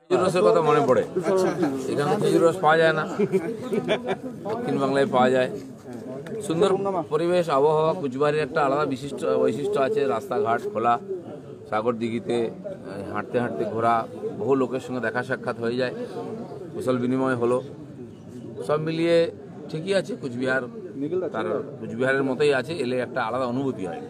রসের কথা মনে পড়ে। এখানে খেজুর রস পাওয়া যায় না, দক্ষিণ বাংলায় পাওয়া যায়। সুন্দর পরিবেশ, আবহাওয়া। কুচবিহারের একটা আলাদা বিশিষ্ট বৈশিষ্ট্য আছে, রাস্তাঘাট খোলা, সাগর দিঘিতে হাঁটতে হাঁটতে ঘোরা, বহু লোকের সঙ্গে দেখা সাক্ষাৎ হয়ে যায়, কুশল বিনিময় হলো। সব মিলিয়ে ঠিকই আছে কুচবিহার, তার কুচবিহারের মতোই আছে। এলে একটা আলাদা অনুভূতি হয়।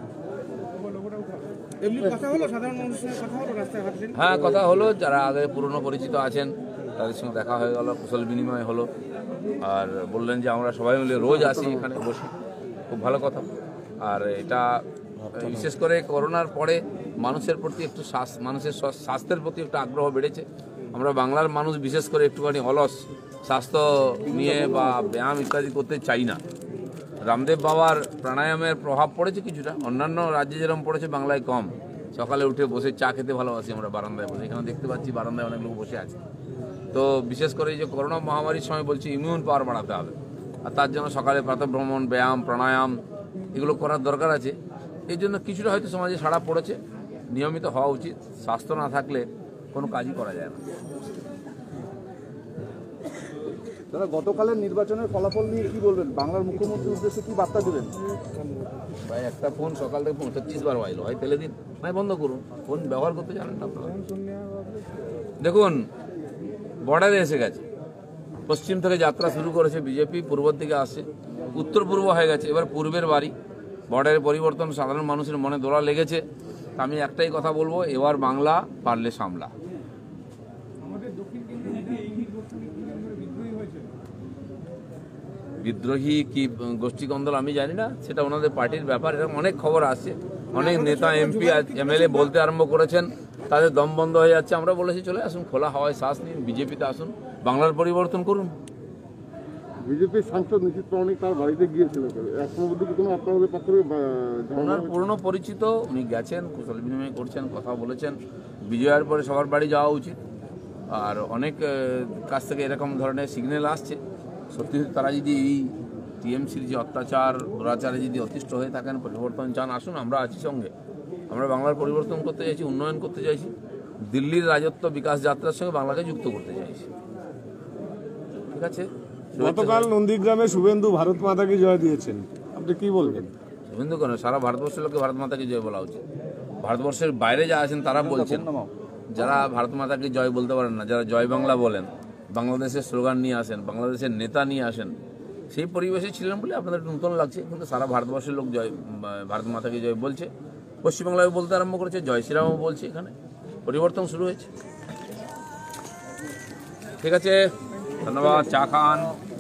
হ্যাঁ, কথা হলো, যারা আগে পুরনো পরিচিত আছেন তাদের সঙ্গে দেখা হয়ে গেল, কুশল বিনিময় হলো। আর বললেন যে আমরা সবাই মিলে রোজ আসি এখানে বসি, খুব ভালো কথা। আর এটা বিশেষ করে করোনার পরে মানুষের প্রতি একটু মানুষের স্বাস্থ্যের প্রতি একটু আগ্রহ বেড়েছে। আমরা বাংলার মানুষ বিশেষ করে একটুখানি অলস, স্বাস্থ্য নিয়ে বা ব্যায়াম ইত্যাদি করতে চাই না। রামদেব বাবার প্রাণায়ামের প্রভাব পড়েছে কিছুটা, অন্যান্য রাজ্যে যেরকম পড়েছে বাংলায় কম। সকালে উঠে বসে চা খেতে ভালোবাসি আমরা বারান্দায় বসে, এখানে দেখতে পাচ্ছি বারান্দায় অনেক লোক বসে আছে। তো বিশেষ করে এই যে করোনা মহামারীর সময় বলছি ইমিউন পাওয়ার বাড়াতে হবে, আর তার জন্য সকালে প্রাতঃভ্রমণ, ব্যায়াম, প্রাণায়াম এগুলো করার দরকার আছে। এই জন্য কিছুটা হয়তো সমাজে সাড়া পড়েছে, নিয়মিত হওয়া উচিত। স্বাস্থ্য না থাকলে কোনো কাজই করা যায় না। দাদা, গতকালের নির্বাচনের ফলাফল নিয়ে কি বলবেন? বাংলার মুখ্যমন্ত্রীর উদ্দেশ্যে কি বার্তা দেবেন? ভাই, একটা ফোন সকাল থেকে 35 বার বাজলো, হয় তেলে দিন, ভাই বন্ধ করুন। ফোন ব্যবহার করতে জানেন না আপনারা? দেখুন, বর্ডারে এসে গেছে, পশ্চিম থেকে যাত্রা শুরু করেছে বিজেপি, পূর্বের দিকে আসছে, উত্তর পূর্ব হয়ে গেছে, এবার পূর্বের বাড়ি। বর্ডারের পরিবর্তন সাধারণ মানুষের মনে দোলা লেগেছে। আমি একটাই কথা বলবো, এবার বাংলা পারলে সামলা। বিদ্রোহী কি গোষ্ঠী কন্দল আমি জানি না, সেটা ওনাদের পার্টির ব্যাপার। এরকম অনেক খবর আসছে, অনেক নেতা, এমপি, এমএলএ বলতে আরম্ভ করেছেন, তাদের দম বন্ধ হয়ে যাচ্ছে। আমরা বলেছি চলে আসুন, খোলা হাওয়ায় শ্বাস নিন, বিজেপিতে আসুন, বাংলার পরিবর্তন করুন। বিজেপির সাংসদ নিশীথ প্রামাণিক তার বাড়িতে গিয়েছিল, ওনার পুরনো পরিচিত, উনি গেছেন, কুশল বিনিময় করছেন, কথা বলেছেন। বিজয়ের পরে সবার বাড়ি যাওয়া উচিত। আর অনেক কাছ থেকে এরকম ধরনের সিগন্যাল আসছে। সত্যি তারা যদি এই টিএমসির যে অত্যাচার, দুরাচারে যদি অতিষ্ঠ হয়ে থাকেন, পরিবর্তন চান, আসুন, আমরা আছি সঙ্গে। আমরা বাংলার পরিবর্তন করতে চাইছি, উন্নয়ন করতে চাইছি, দিল্লির রাজত্ব বিকাশ যাত্রার সঙ্গে বাংলাকে যুক্ত করতে চাইছি। ঠিক আছে। গতকাল নন্দীগ্রামে শুভেন্দু ভারত মাতাকে জয় দিয়েছেন, আপনি কি বলবেন? শুভেন্দু কেন, সারা ভারতবর্ষের লোককে ভারত মাতাকে জয় বলা উচিত। ভারতবর্ষের বাইরে যা আছেন তারা বলছেন, যারা ভারত মাতাকে জয় বলতে পারেন না, যারা জয় বাংলা বলেন, বাংলাদেশের স্লোগান নিয়ে আসেন, বাংলাদেশের নেতা নিয়ে আসেন, সেই পরিবেশে ছিলেন বলে আপনাদের নতুন লাগছে। কিন্তু সারা ভারতবর্ষের লোক জয় ভারত মাতাকে জয় বলছে, পশ্চিমবাংলায় বলতে আরম্ভ করেছে, জয় শ্রীরামও বলছে। এখানে পরিবর্তন শুরু হয়েছে। ঠিক আছে, ধন্যবাদ। চা খান।